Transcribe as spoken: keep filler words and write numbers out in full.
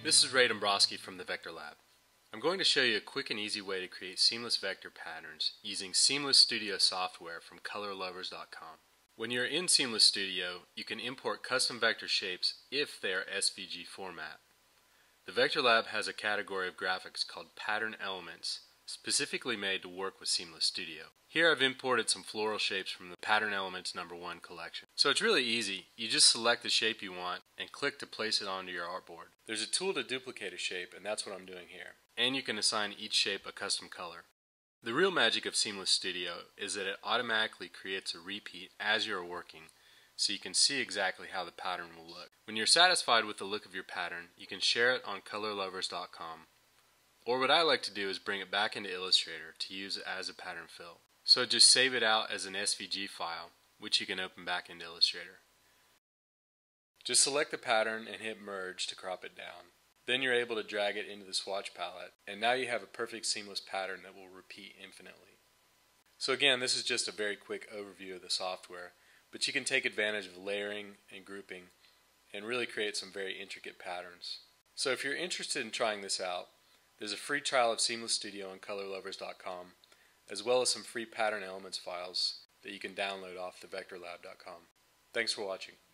This is Ray Dombrowski from TheVectorLab. I'm going to show you a quick and easy way to create seamless vector patterns using Seamless Studio software from color lovers dot com. When you're in Seamless Studio, you can import custom vector shapes if they are S V G format. TheVectorLab has a category of graphics called Pattern Elements, specifically made to work with Seamless Studio. Here I've imported some floral shapes from the Pattern Elements number one collection. So it's really easy. You just select the shape you want and click to place it onto your artboard. There's a tool to duplicate a shape, and that's what I'm doing here. And you can assign each shape a custom color. The real magic of Seamless Studio is that it automatically creates a repeat as you're working, so you can see exactly how the pattern will look. When you're satisfied with the look of your pattern, you can share it on color lovers dot com. Or what I like to do is bring it back into Illustrator to use it as a pattern fill. So just save it out as an S V G file, which you can open back into Illustrator. Just select the pattern and hit merge to crop it down. Then you're able to drag it into the swatch palette, and now you have a perfect seamless pattern that will repeat infinitely. So again, this is just a very quick overview of the software, but you can take advantage of layering and grouping and really create some very intricate patterns. So if you're interested in trying this out, there's a free trial of Seamless Studio on color lovers dot com, as well as some free pattern elements files that you can download off the vector lab dot com. Thanks for watching.